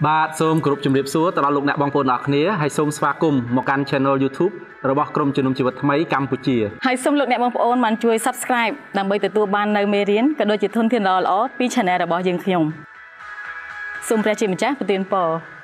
បាទសូមគោរពជំរាបសួរទៅដល់លោកអ្នកបងប្អូនអរគ្នាហើយសូមស្វាគមន៍មកកាន់ Channel YouTube របស់ក្រុមជំនុំជីវិតថ្មីកម្ពុជាហើយសូមលោកអ្នកបងប្អូនបានជួយ Subscribe ដើម្បីទទួលបាននូវមេរៀនក៏ដូចជាធនធានល្អៗពី Channel របស់យើងខ្ញុំសូមព្រះជាម្ចាស់ប្រទានពរ